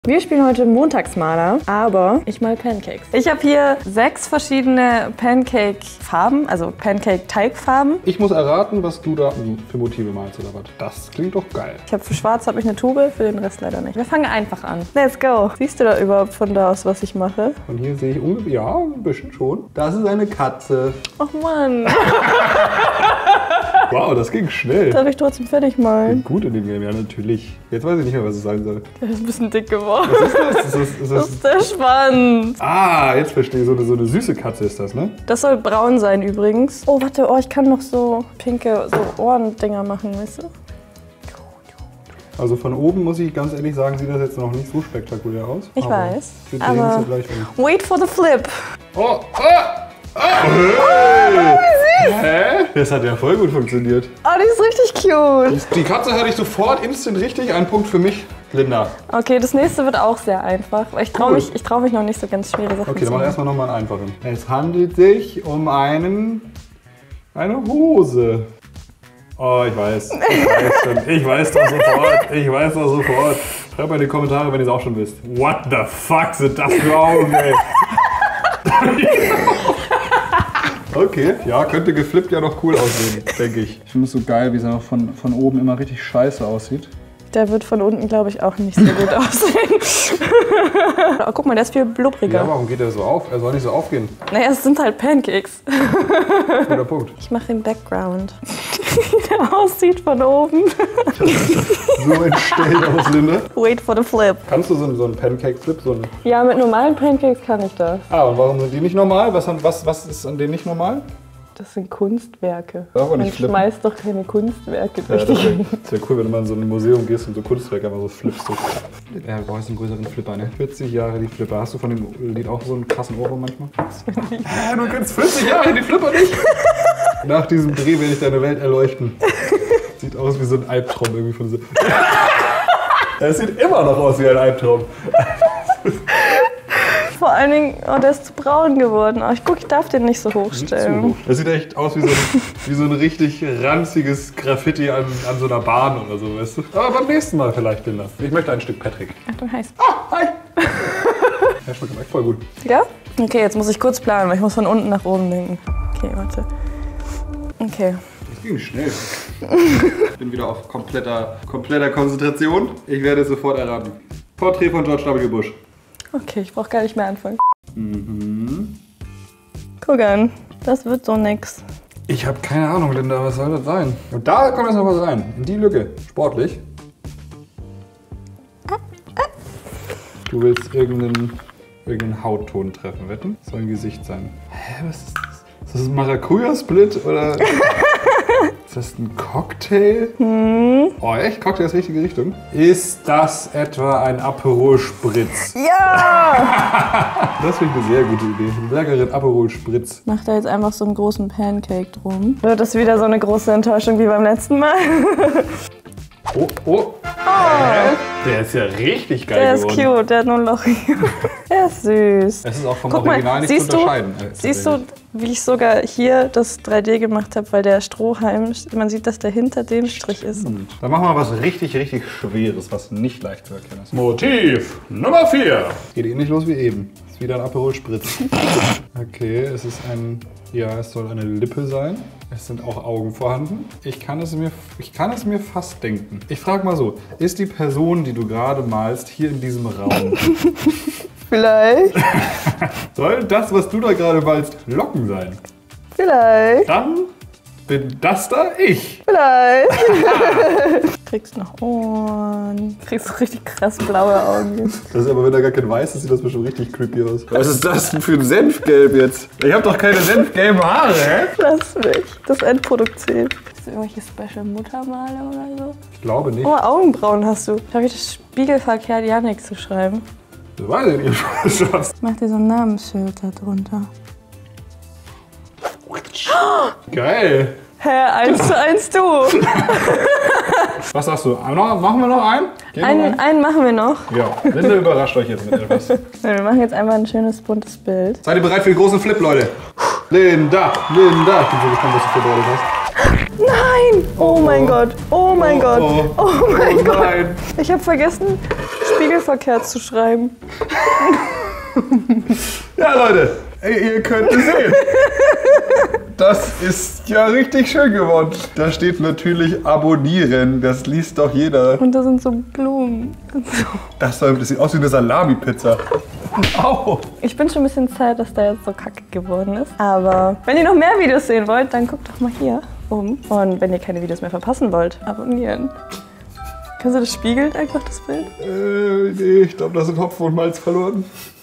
Wir spielen heute Montagsmaler, aber ich mal Pancakes. Ich habe hier 6 verschiedene Pancake-Farben, also Pancake-Teigfarben. Ich muss erraten, was du da für Motive malst oder was. Das klingt doch geil. Ich habe für schwarz ich eine Tube, für den Rest leider nicht. Wir fangen einfach an. Let's go. Siehst du da überhaupt von da aus, was ich mache? Von hier sehe ich ungefähr, ja, ein bisschen schon. Das ist eine Katze. Och Mann. Wow, das ging schnell. Darf ich trotzdem fertig malen? Gut in dem Game, ja natürlich. Jetzt weiß ich nicht mehr, was es sein soll. Der ist ein bisschen dick geworden. Was ist das? Das ist der Schwanz. Ah, jetzt verstehe ich. So eine süße Katze ist das, ne? Das soll braun sein übrigens. Oh, warte, ich kann noch so pinke Ohrendinger machen, weißt du? Also von oben, muss ich ganz ehrlich sagen, sieht das jetzt noch nicht so spektakulär aus. Ich weiß, wir aber ja gleich wait for the flip. Oh, hey. Hä? Das hat ja voll gut funktioniert. Oh, die ist richtig cute. Die Katze hatte ich sofort instant richtig. Ein Punkt für mich, Linda. Okay, das nächste wird auch sehr einfach. Weil ich traue mich noch nicht so ganz schwere Sachen Okay, zu dann machen wir erstmal nochmal einen einfachen. Es handelt sich um eine Hose. Oh, ich weiß. Ich weiß doch sofort. Schreibt mal in die Kommentare, wenn ihr es auch schon wisst. What the fuck sind das für Augen, ey? Okay, ja, könnte geflippt ja noch cool aussehen, denke ich. Ich finde es so geil, wie es einfach von oben immer richtig scheiße aussieht. Der wird von unten, glaube ich, auch nicht so gut aussehen. Oh, guck mal, der ist viel blubbriger. Ja, warum geht der so auf? Er soll nicht so aufgehen. Naja, es sind halt Pancakes. Guter Punkt. Ich mache den Background. Wie der aussieht von oben. So entstellt aus, Linda. Wait for the flip. Kannst du so einen Pancake-Flip? Ja, mit normalen Pancakes kann ich das. Ah, und warum sind die nicht normal? Was ist an denen nicht normal? Das sind Kunstwerke. Aber Man nicht flippen. schmeißt doch keine Kunstwerke durch Ja, die das Gegend. wäre cool, wenn du mal in so ein Museum gehst und so Kunstwerke einfach so flippst. Ja, du brauchst einen größeren Flipper, ne? 40 Jahre die Flipper. Hast du von dem Lied auch so einen krassen Ohrwurm manchmal? Ja, du kennst 40 Jahre die Flipper nicht! Nach diesem Dreh werde ich deine Welt erleuchten. Sieht aus wie so ein Albtraum irgendwie von so. Es sieht immer noch aus wie ein Albtraum. Vor allen Dingen, der ist zu braun geworden. Aber ich darf den nicht so hochstellen. Das sieht echt aus wie so ein richtig ranziges Graffiti an so einer Bahn oder so, weißt du? Aber beim nächsten Mal vielleicht, Linda. Ich möchte ein Stück Patrick. Ach du heißt. Ah, hi! Ja, schmeckt echt voll gut. Ja? Okay, jetzt muss ich kurz planen, weil ich muss von unten nach oben denken. Okay, warte. Okay. Das ging schnell. Ich bin wieder auf kompletter Konzentration. Ich werde es sofort erraten. Porträt von George W. Bush. Okay, ich brauche gar nicht mehr anfangen. Guck an, das wird so nix. Ich habe keine Ahnung, Linda, was soll das sein? Und da kommt jetzt noch was rein. In die Lücke. Sportlich. Du willst irgendeinen Hautton treffen, wetten? Das soll ein Gesicht sein. Hä, was ist das? Ist das ein Maracuja-Split oder? Ist das ein Cocktail? Oh echt? Cocktail ist richtige Richtung. Ist das etwa ein Aperol Spritz? Ja! Das finde ich eine sehr gute Idee. Einen leckeren Aperol Spritz. Mach da jetzt einfach so einen großen Pancake drum. Wird das wieder so eine große Enttäuschung wie beim letzten Mal? Oh. Der ist ja richtig geil Der ist geworden. cute, der hat nur ein Loch hier. Der ist süß. Es ist auch vom Guck mal, Original nicht zu unterscheiden. Siehst du, wie ich sogar hier das 3D gemacht habe, weil der Strohhalm, man sieht, dass der hinter dem Strich ist. Dann machen wir was richtig Schweres, was nicht leicht zu erkennen ist. Motiv Nummer 4. Geht ähnlich los wie eben. Ist wieder ein Aperol Spritz. Okay, es soll eine Lippe sein. Es sind auch Augen vorhanden. Ich kann es mir fast denken. Ich frage mal so, ist die Person, die du gerade malst, hier in diesem Raum? Vielleicht. Soll das, was du da gerade malst, Locken sein? Vielleicht. Dann bin das da ich. Vielleicht. Kriegst noch Ohren. Kriegst so richtig krass blaue Augen. Das ist aber, wenn da gar kein Weiß ist, sieht das bestimmt richtig creepy aus. Was ist das denn für ein Senfgelb jetzt? Ich hab doch keine senfgelben Haare, hä? Lass mich. Das ist Endproduktiv. Hast du irgendwelche Special Muttermale oder so? Ich glaube nicht. Oh, Augenbrauen hast du. Darf ich das spiegelverkehrt Yannick zu schreiben? Das weiß ich nicht, ob du das schaffst. Mach dir so ein Namensschild da drunter. Geil. Hä, 1:1 du. Was sagst du? Machen wir noch einen? Einen machen wir noch. Ja, Linda überrascht euch jetzt mit etwas. Wir machen jetzt einfach ein schönes, buntes Bild. Seid ihr bereit für den großen Flip, Leute? Linda. Ich bin so gespannt, was du vorbereitet hast. Nein! Oh mein Gott! Oh mein Gott! Oh mein Gott! Nein! Ich habe vergessen, spiegelverkehrt zu schreiben. Ja, Leute, ihr könnt es sehen. Das ist ja richtig schön geworden. Da steht natürlich abonnieren. Das liest doch jeder. Und da sind so Blumen. Und so. Das sieht aus wie eine Salami-Pizza. Au! Ich bin schon ein bisschen sad, dass der jetzt so kacke geworden ist. Aber wenn ihr noch mehr Videos sehen wollt, dann guckt doch mal hier oben. Und wenn ihr keine Videos mehr verpassen wollt, abonnieren. Kannst du das spiegeln, einfach das Bild? Nee, ich glaube, da sind Hopfen und Malz verloren.